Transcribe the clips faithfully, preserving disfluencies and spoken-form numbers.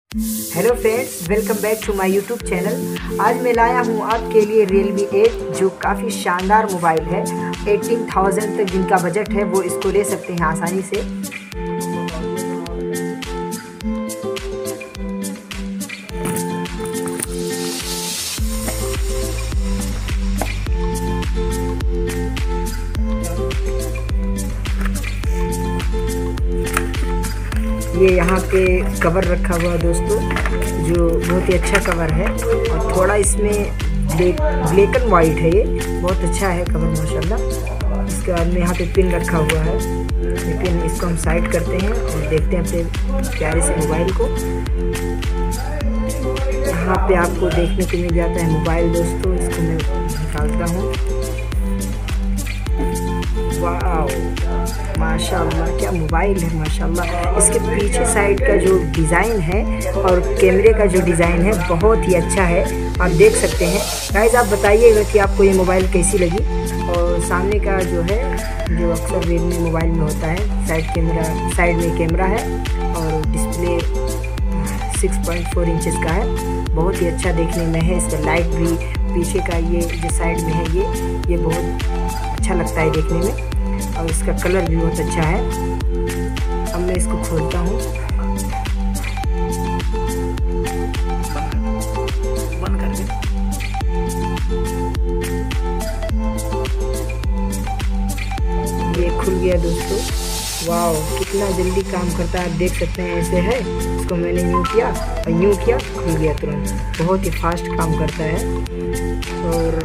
Hello friends, welcome back to my YouTube channel. आज मैं लाया हूँ आपके लिए Realme एट, जो काफ़ी शानदार मोबाइल है। अठारह हज़ार तक जिनका बजट है वो इसको ले सकते हैं आसानी से। ये यहाँ पे कवर रखा हुआ है दोस्तों, जो बहुत ही अच्छा कवर है और थोड़ा इसमें ब्लैक ब्लैक एंड वाइट है। ये बहुत अच्छा है कवर माशाल्लाह। इसके बाद में यहाँ पे पिन रखा हुआ है। ये पिन इसको हम साइड करते हैं और देखते हैं अपने प्यारे से मोबाइल को। यहाँ पे आपको देखने को मिल जाता है मोबाइल दोस्तों। इसको मैं निकालता हूँ। वाह माशाल्लाह, क्या मोबाइल है माशाल्लाह। इसके पीछे साइड का जो डिज़ाइन है और कैमरे का जो डिज़ाइन है बहुत ही अच्छा है, आप देख सकते हैं। गाइस आप बताइएगा कि आपको ये मोबाइल कैसी लगी। और सामने का जो है, जो अक्सर Realme मोबाइल में होता है, साइड कैमरा, साइड में कैमरा है और display six point four inches का है। बहुत ही अच्छा देखने में है। इसका लाइट भी पीछे का ये जो साइड में है, ये ये बहुत अच्छा लगता है देखने में और इसका कलर भी बहुत अच्छा है। अब मैं इसको खोलता हूँ। बंद कर दे। ये खुल गया दोस्तों। वाओ, कितना जल्दी काम करता है, आप देख सकते हैं। ऐसे है, इसको मैंने यूँ किया और यूँ किया, खुल गया तुरंत। बहुत ही फास्ट काम करता है। और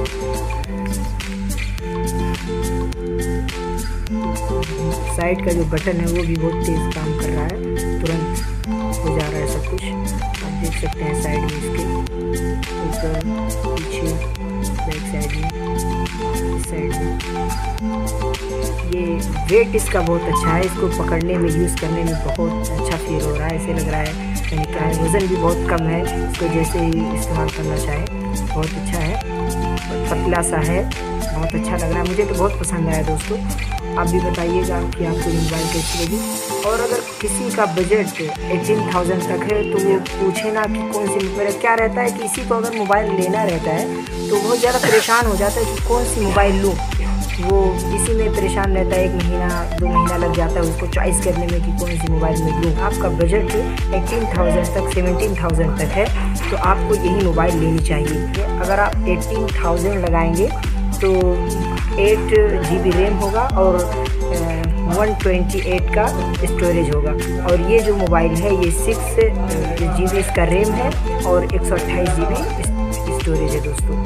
साइड का जो बटन है वो भी बहुत तेज़ काम कर रहा है, तुरंत हो जा रहा है सब कुछ। आप देख सकते हैं साइड में इसके ऊपर, पीछे, बैक साइड में, इस साइड में। ये वेट इसका बहुत अच्छा है। इसको पकड़ने में, यूज़ करने में बहुत अच्छा फील हो रहा है। ऐसे लग रहा है यानी क्या है, वज़न भी बहुत कम है। इसको जैसे ही इस्तेमाल करना चाहे बहुत अच्छा है, पतला सा है, बहुत अच्छा लग रहा है। मुझे तो बहुत पसंद आया दोस्तों। आप भी बताइएगा कि आपको मोबाइल कैसी लगी। और अगर किसी का बजट अठारह हज़ार तक है तो वो पूछे ना कि कौन सी मोबाइल। क्या रहता है कि इसी को अगर मोबाइल लेना रहता है तो बहुत ज़्यादा परेशान हो जाता है कि कौन सी मोबाइल लूँ। वो इसी में परेशान रहता है। एक महीना दो महीना लग जाता है उसको चॉइस करने में कि कौन सी मोबाइल में लूँ। आपका बजट अठारह हज़ार तक, सत्रह हज़ार तक है तो आपको यही मोबाइल लेनी चाहिए। अगर आप अठारह हज़ार लगाएंगे तो एट जी बी रैम होगा और वन ट्वेंटी एट का स्टोरेज होगा। और ये जो मोबाइल है ये सिक्स जी बी इसका रैम है और एक सौ अट्ठाईस जी बी स्टोरेज है दोस्तों।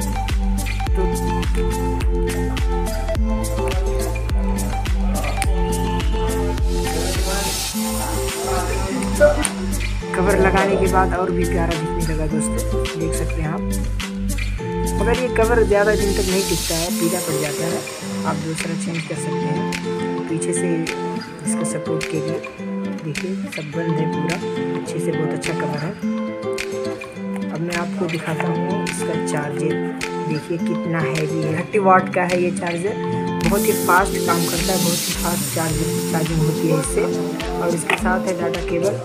तो कवर लगाने के बाद और भी प्यारा दिखने लगा दोस्तों, देख सकते हैं आप। मगर ये कवर ज़्यादा दिन तक नहीं टिकता है, पीला पड़ जाता है। आप दूसरा चेंज कर सकते हैं। पीछे से इसका सपोर्ट के लिए देखिए सब बंद है पूरा, अच्छे से, बहुत अच्छा कवर है। अब मैं आपको दिखाता हूँ इसका चार्जर। देखिए कितना हैवी है, थर्टी वाट का है ये चार्जर। बहुत ही फास्ट काम करता है, बहुत ही फास्ट चार्जिंग चार्जिंग होती है इससे। और इसके साथ है डाटा केबल।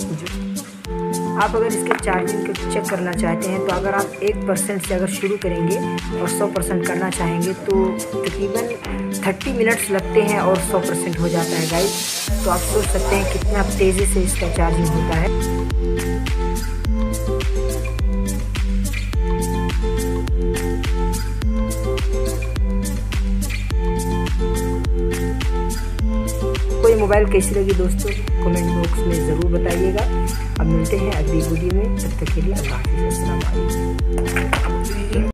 आप अगर इसके चार्जिंग को चेक करना चाहते हैं तो अगर आप एक परसेंट से अगर शुरू करेंगे और सौ परसेंट करना चाहेंगे तो तकरीबन तीस मिनट्स लगते हैं और सौ परसेंट हो जाता है गाइस। तो आप सोच सकते हैं कितना तेज़ी से इसका चार्जिंग होता है। कोई मोबाइल कैसी लगी दोस्तों, कमेंट बॉक्स में ज़रूर बताइएगा। अब मिलते हैं अगली वीडियो में, तब तक के लिए अल्लाह हाफ़िज़। अस्सलाम वालेकुम।